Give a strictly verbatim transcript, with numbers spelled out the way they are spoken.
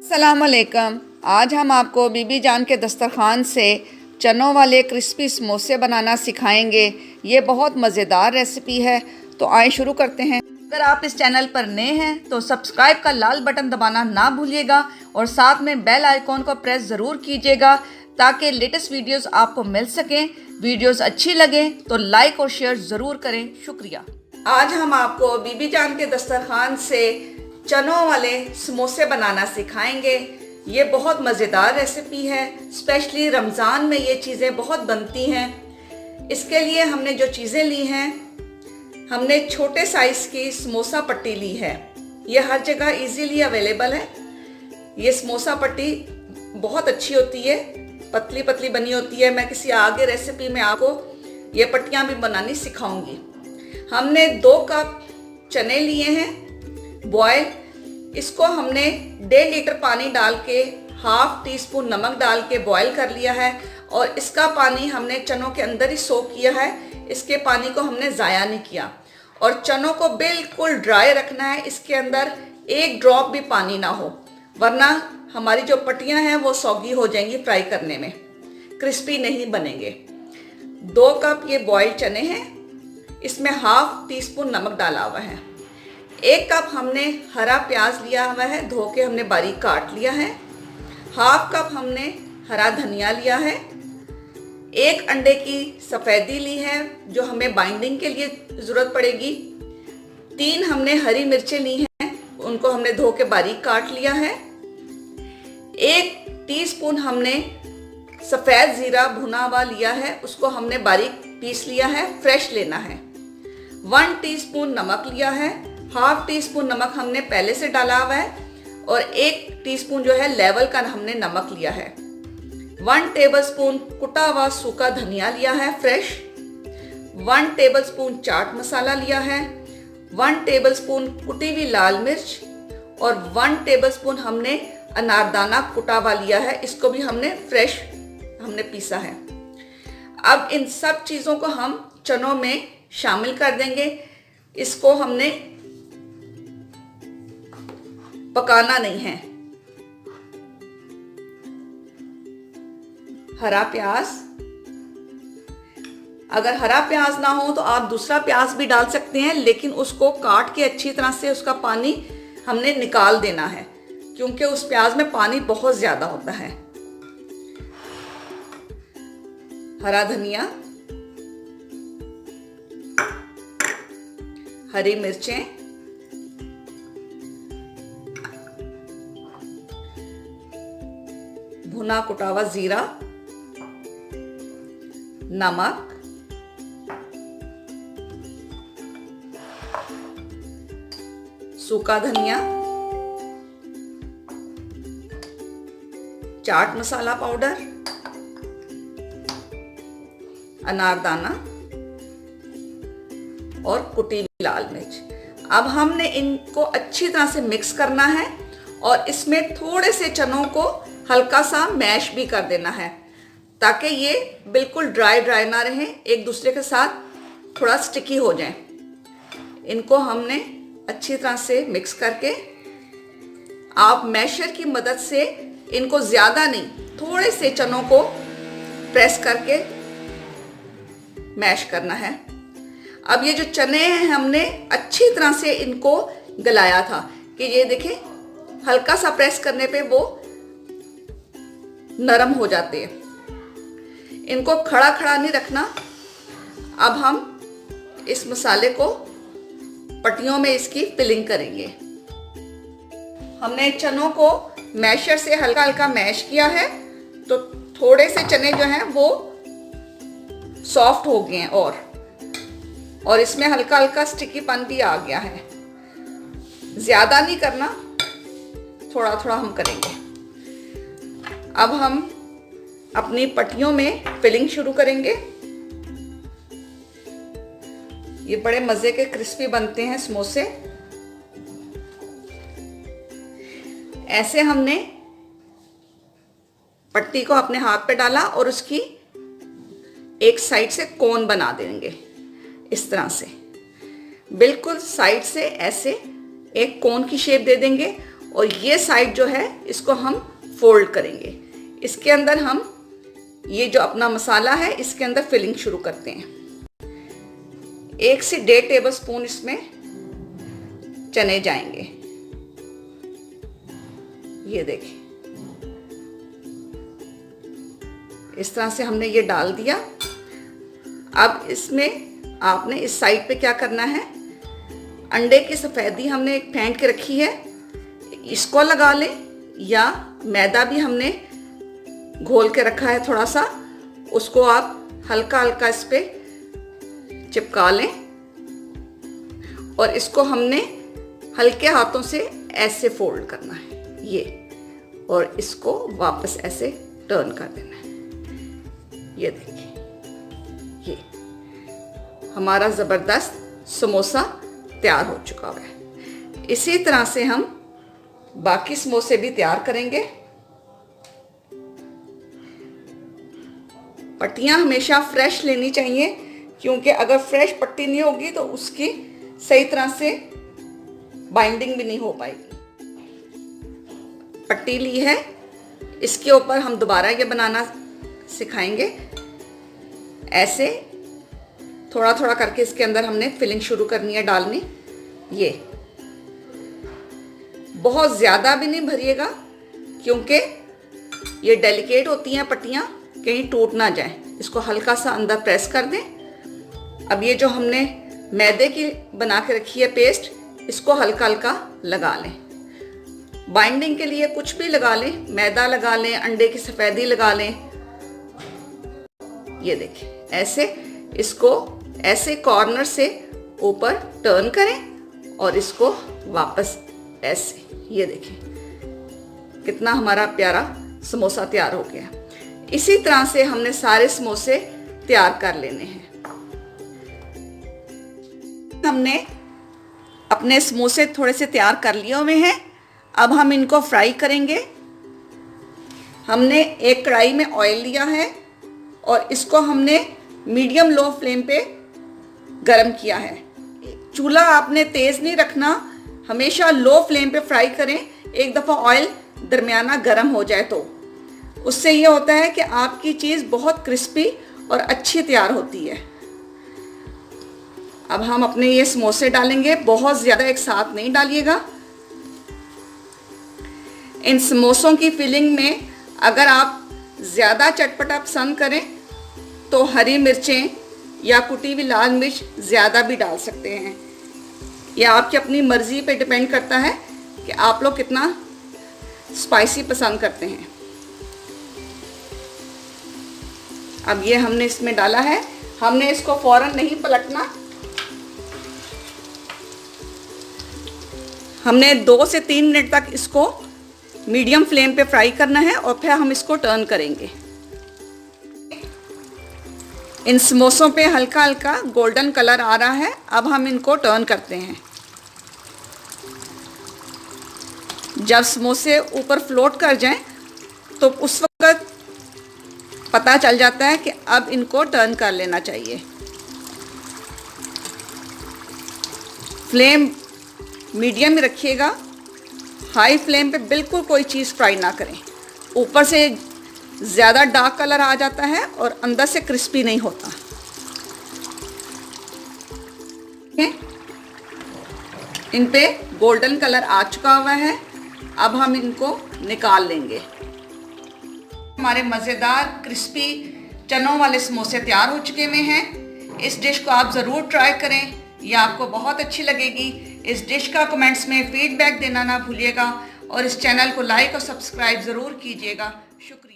अस्सलाम वालेकुम। आज हम आपको बीबी जान के दस्तरखान से चनों वाले क्रिस्पी समोसे बनाना सिखाएंगे। ये बहुत मज़ेदार रेसिपी है, तो आए शुरू करते हैं। अगर आप इस चैनल पर नए हैं तो सब्सक्राइब का लाल बटन दबाना ना भूलिएगा और साथ में बेल आइकॉन को प्रेस ज़रूर कीजिएगा ताकि लेटेस्ट वीडियोस आपको मिल सकें। वीडियोस अच्छी लगे तो लाइक और शेयर ज़रूर करें। शुक्रिया। आज हम आपको बीबी जान के दस्तरखान से चनों वाले समोसे बनाना सिखाएंगे। ये बहुत मज़ेदार रेसिपी है, स्पेशली रमज़ान में ये चीज़ें बहुत बनती हैं। इसके लिए हमने जो चीज़ें ली हैं, हमने छोटे साइज़ की समोसा पट्टी ली है। ये हर जगह इजीली अवेलेबल है। ये समोसा पट्टी बहुत अच्छी होती है, पतली पतली बनी होती है। मैं किसी आगे रेसिपी में आपको ये पट्टियाँ भी बनानी सिखाऊंगी। हमने दो कप चने लिए हैं बॉयल। इसको हमने डेढ़ लीटर पानी डाल के हाफ टी स्पून नमक डाल के बॉयल कर लिया है और इसका पानी हमने चनों के अंदर ही सोक किया है। इसके पानी को हमने ज़ाया नहीं किया और चनों को बिल्कुल ड्राई रखना है। इसके अंदर एक ड्रॉप भी पानी ना हो, वरना हमारी जो पट्टियां हैं वो सौगी हो जाएंगी, फ्राई करने में क्रिस्पी नहीं बनेंगे। दो कप ये बॉयल चने हैं, इसमें हाफ टी स्पून नमक डाला हुआ है। एक कप हमने हरा प्याज लिया हुआ है, धो के हमने बारीक काट लिया है। हाफ कप हमने हरा धनिया लिया है। एक अंडे की सफ़ेदी ली है जो हमें बाइंडिंग के लिए ज़रूरत पड़ेगी। तीन हमने हरी मिर्चें ली हैं, उनको हमने धो के बारीक काट लिया है। एक टीस्पून हमने सफ़ेद ज़ीरा भुना हुआ लिया है, उसको हमने बारीक पीस लिया है, फ्रेश लेना है। वन टीस्पून नमक लिया है, हाफ टी स्पून नमक हमने पहले से डाला हुआ है और एक टीस्पून जो है लेवल का हमने नमक लिया है। वन टेबलस्पून कुटा हुआ सूखा धनिया लिया है fresh. One tablespoon chaat masala लिया है। वन टेबलस्पून कुटी हुई लाल मिर्च और वन टेबलस्पून हमने अनारदाना कुटा हुआ लिया है, इसको भी हमने फ्रेश हमने पीसा है। अब इन सब चीज़ों को हम चनों में शामिल कर देंगे। इसको हमने पकाना नहीं है। हरा प्याज, अगर हरा प्याज ना हो तो आप दूसरा प्याज भी डाल सकते हैं, लेकिन उसको काट के अच्छी तरह से उसका पानी हमने निकाल देना है क्योंकि उस प्याज में पानी बहुत ज्यादा होता है। हरा धनिया, हरी मिर्चें, भुना कुटा हुआ जीरा, नमक, सूखा धनिया, चाट मसाला पाउडर, अनारदाना और कुटी हुई लाल मिर्च। अब हमने इनको अच्छी तरह से मिक्स करना है और इसमें थोड़े से चनों को हल्का सा मैश भी कर देना है ताकि ये बिल्कुल ड्राई ड्राई ना रहे, एक दूसरे के साथ थोड़ा स्टिकी हो जाए। इनको हमने अच्छी तरह से मिक्स करके, आप मैशर की मदद से इनको ज़्यादा नहीं, थोड़े से चनों को प्रेस करके मैश करना है। अब ये जो चने हैं हमने अच्छी तरह से इनको गलाया था कि ये देखें हल्का सा प्रेस करने पे वो नरम हो जाते हैं। इनको खड़ा खड़ा नहीं रखना। अब हम इस मसाले को पट्टियों में इसकी फिलिंग करेंगे। हमने चनों को मैशर से हल्का हल्का मैश किया है तो थोड़े से चने जो हैं वो सॉफ्ट हो गए हैं और और इसमें हल्का हल्का स्टिकीपन भी आ गया है। ज़्यादा नहीं करना, थोड़ा थोड़ा हम करेंगे। अब हम अपनी पट्टियों में फिलिंग शुरू करेंगे। ये बड़े मज़े के क्रिस्पी बनते हैं समोसे। ऐसे हमने पट्टी को अपने हाथ पे डाला और उसकी एक साइड से कोन बना देंगे इस तरह से। बिल्कुल साइड से ऐसे एक कोन की शेप दे देंगे और ये साइड जो है इसको हम फोल्ड करेंगे। इसके अंदर हम ये जो अपना मसाला है इसके अंदर फिलिंग शुरू करते हैं। एक से डेढ़ टेबल स्पून इसमें चने जाएंगे। ये देखिए इस तरह से हमने ये डाल दिया। अब इसमें आपने इस साइड पे क्या करना है, अंडे की सफ़ेदी हमने एक फेंट के रखी है, इसको लगा लें, या मैदा भी हमने घोल के रखा है थोड़ा सा, उसको आप हल्का हल्का इस पे चिपका लें और इसको हमने हल्के हाथों से ऐसे फोल्ड करना है ये, और इसको वापस ऐसे टर्न कर देना है। ये देखिए ये हमारा ज़बरदस्त समोसा तैयार हो चुका है। इसी तरह से हम बाकी समोसे भी तैयार करेंगे। पट्टियाँ हमेशा फ्रेश लेनी चाहिए, क्योंकि अगर फ्रेश पट्टी नहीं होगी तो उसकी सही तरह से बाइंडिंग भी नहीं हो पाएगी। पट्टी ली है, इसके ऊपर हम दोबारा ये बनाना सिखाएंगे। ऐसे थोड़ा थोड़ा करके इसके अंदर हमने फिलिंग शुरू करनी है, डालनी। ये बहुत ज़्यादा भी नहीं भरिएगा, क्योंकि ये डेलिकेट होती हैं पट्टियाँ, कहीं टूट ना जाए। इसको हल्का सा अंदर प्रेस कर दें। अब ये जो हमने मैदे की बना के रखी है पेस्ट, इसको हल्का हल्का लगा लें। बाइंडिंग के लिए कुछ भी लगा लें, मैदा लगा लें, अंडे की सफ़ेदी लगा लें। ये देखिए ऐसे इसको ऐसे कॉर्नर से ऊपर टर्न करें और इसको वापस ऐसे, ये देखिए कितना हमारा प्यारा समोसा तैयार हो गया। इसी तरह से हमने सारे समोसे तैयार कर लेने हैं। हमने अपने समोसे थोड़े से तैयार कर लिए हुए हैं। अब हम इनको फ्राई करेंगे। हमने एक कढ़ाई में ऑयल लिया है और इसको हमने मीडियम लो फ्लेम पे गरम किया है। चूल्हा आपने तेज़ नहीं रखना, हमेशा लो फ्लेम पे फ्राई करें। एक दफ़ा ऑयल दरमियाना गरम हो जाए तो उससे ये होता है कि आपकी चीज़ बहुत क्रिस्पी और अच्छी तैयार होती है। अब हम अपने ये समोसे डालेंगे, बहुत ज़्यादा एक साथ नहीं डालिएगा। इन समोसों की फिलिंग में अगर आप ज़्यादा चटपटा पसंद करें तो हरी मिर्चें या कुटी हुई लाल मिर्च ज़्यादा भी डाल सकते हैं। यह आपकी अपनी मर्ज़ी पे डिपेंड करता है कि आप लोग कितना स्पाइसी पसंद करते हैं। अब ये हमने इसमें डाला है, हमने इसको फ़ौरन नहीं पलटना। हमने दो से तीन मिनट तक इसको मीडियम फ्लेम पे फ्राई करना है और फिर हम इसको टर्न करेंगे। इन समोसों पे हल्का हल्का गोल्डन कलर आ रहा है। अब हम इनको टर्न करते हैं। जब समोसे ऊपर फ्लोट कर जाएं तो उस वक्त पता चल जाता है कि अब इनको टर्न कर लेना चाहिए। फ्लेम मीडियम ही रखिएगा, हाई फ्लेम पे बिल्कुल कोई चीज़ फ्राई ना करें। ऊपर से ज़्यादा डार्क कलर आ जाता है और अंदर से क्रिस्पी नहीं होता। इन पे गोल्डन कलर आ चुका हुआ है। अब हम इनको निकाल लेंगे। हमारे मज़ेदार क्रिस्पी चनों वाले समोसे तैयार हो चुके हुए हैं। इस डिश को आप ज़रूर ट्राई करें, यह आपको बहुत अच्छी लगेगी। इस डिश का कमेंट्स में फीडबैक देना ना भूलिएगा और इस चैनल को लाइक और सब्सक्राइब ज़रूर कीजिएगा।